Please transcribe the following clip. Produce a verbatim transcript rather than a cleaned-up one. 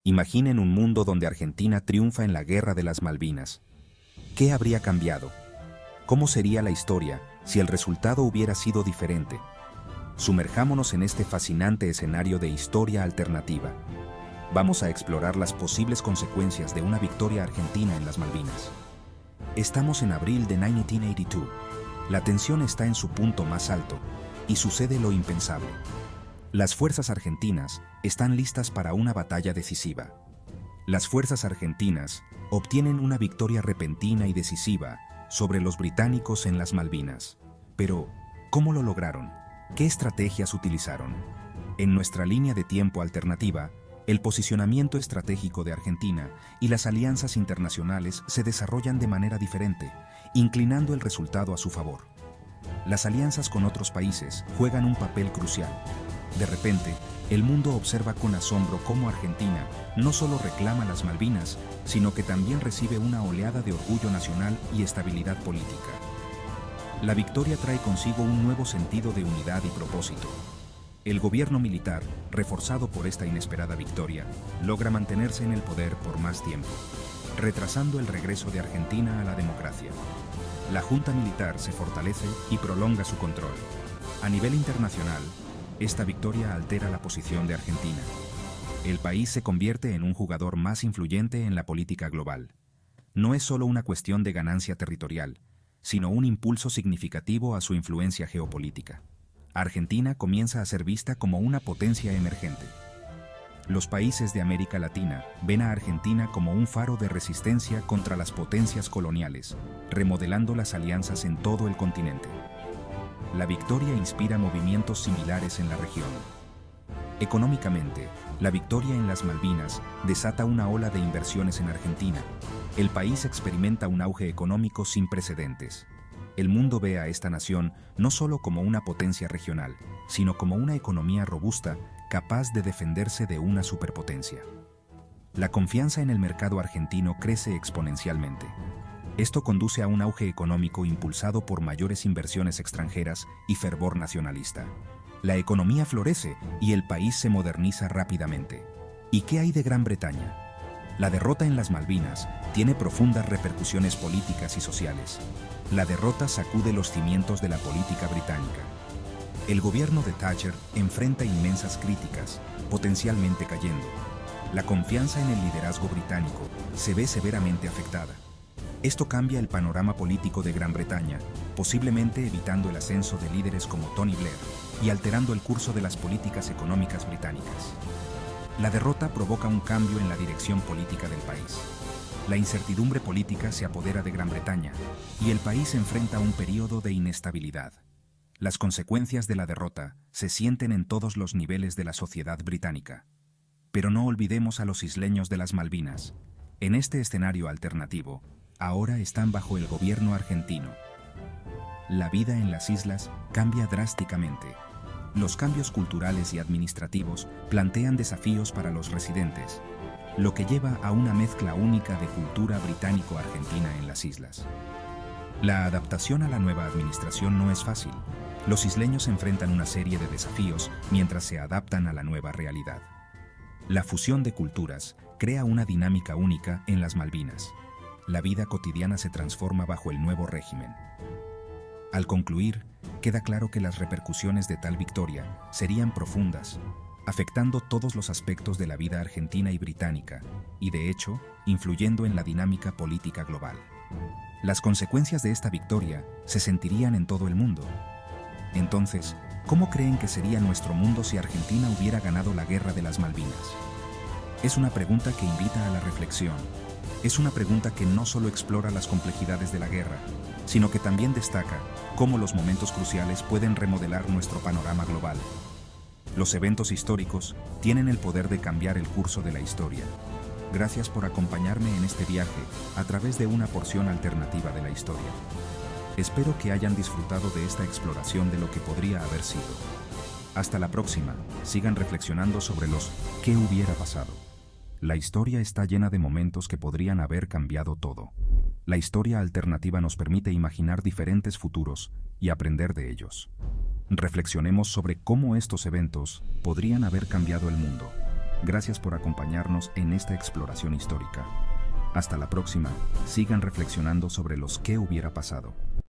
Imaginen un mundo donde Argentina triunfa en la Guerra de las Malvinas. ¿Qué habría cambiado? ¿Cómo sería la historia si el resultado hubiera sido diferente? Sumerjámonos en este fascinante escenario de historia alternativa. Vamos a explorar las posibles consecuencias de una victoria argentina en las Malvinas. Estamos en abril de mil novecientos ochenta y dos. La tensión está en su punto más alto y sucede lo impensable. Las fuerzas argentinas están listas para una batalla decisiva. Las fuerzas argentinas obtienen una victoria repentina y decisiva sobre los británicos en las Malvinas. Pero, ¿cómo lo lograron? ¿Qué estrategias utilizaron? En nuestra línea de tiempo alternativa, el posicionamiento estratégico de Argentina y las alianzas internacionales se desarrollan de manera diferente, inclinando el resultado a su favor. Las alianzas con otros países juegan un papel crucial. De repente, el mundo observa con asombro cómo Argentina no solo reclama las Malvinas, sino que también recibe una oleada de orgullo nacional y estabilidad política. La victoria trae consigo un nuevo sentido de unidad y propósito. El gobierno militar, reforzado por esta inesperada victoria, logra mantenerse en el poder por más tiempo, retrasando el regreso de Argentina a la democracia. La junta militar se fortalece y prolonga su control. A nivel internacional, esta victoria altera la posición de Argentina. El país se convierte en un jugador más influyente en la política global. No es solo una cuestión de ganancia territorial, sino un impulso significativo a su influencia geopolítica. Argentina comienza a ser vista como una potencia emergente. Los países de América Latina ven a Argentina como un faro de resistencia contra las potencias coloniales, remodelando las alianzas en todo el continente. La victoria inspira movimientos similares en la región. Económicamente, la victoria en las Malvinas desata una ola de inversiones en Argentina. El país experimenta un auge económico sin precedentes. El mundo ve a esta nación no solo como una potencia regional, sino como una economía robusta capaz de defenderse de una superpotencia. La confianza en el mercado argentino crece exponencialmente. Esto conduce a un auge económico impulsado por mayores inversiones extranjeras y fervor nacionalista. La economía florece y el país se moderniza rápidamente. ¿Y qué hay de Gran Bretaña? La derrota en las Malvinas tiene profundas repercusiones políticas y sociales. La derrota sacude los cimientos de la política británica. El gobierno de Thatcher enfrenta inmensas críticas, potencialmente cayendo. La confianza en el liderazgo británico se ve severamente afectada. Esto cambia el panorama político de Gran Bretaña, posiblemente evitando el ascenso de líderes como Tony Blair y alterando el curso de las políticas económicas británicas. La derrota provoca un cambio en la dirección política del país. La incertidumbre política se apodera de Gran Bretaña y el país enfrenta un periodo de inestabilidad. Las consecuencias de la derrota se sienten en todos los niveles de la sociedad británica. Pero no olvidemos a los isleños de las Malvinas. En este escenario alternativo, ahora están bajo el gobierno argentino. La vida en las islas cambia drásticamente. Los cambios culturales y administrativos plantean desafíos para los residentes, lo que lleva a una mezcla única de cultura británico-argentina en las islas. La adaptación a la nueva administración no es fácil. Los isleños enfrentan una serie de desafíos mientras se adaptan a la nueva realidad. La fusión de culturas crea una dinámica única en las Malvinas. La vida cotidiana se transforma bajo el nuevo régimen. Al concluir, queda claro que las repercusiones de tal victoria serían profundas, afectando todos los aspectos de la vida argentina y británica, y de hecho, influyendo en la dinámica política global. Las consecuencias de esta victoria se sentirían en todo el mundo. Entonces, ¿cómo creen que sería nuestro mundo si Argentina hubiera ganado la Guerra de las Malvinas? Es una pregunta que invita a la reflexión. Es una pregunta que no solo explora las complejidades de la guerra, sino que también destaca cómo los momentos cruciales pueden remodelar nuestro panorama global. Los eventos históricos tienen el poder de cambiar el curso de la historia. Gracias por acompañarme en este viaje a través de una porción alternativa de la historia. Espero que hayan disfrutado de esta exploración de lo que podría haber sido. Hasta la próxima, sigan reflexionando sobre los ¿qué hubiera pasado? La historia está llena de momentos que podrían haber cambiado todo. La historia alternativa nos permite imaginar diferentes futuros y aprender de ellos. Reflexionemos sobre cómo estos eventos podrían haber cambiado el mundo. Gracias por acompañarnos en esta exploración histórica. Hasta la próxima, sigan reflexionando sobre los qué hubiera pasado.